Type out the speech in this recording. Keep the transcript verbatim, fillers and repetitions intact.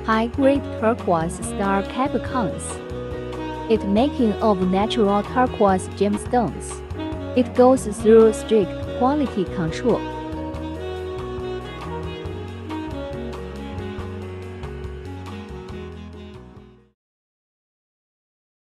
high-grade turquoise star capricorns. It making of natural turquoise gemstones. It goes through strict quality control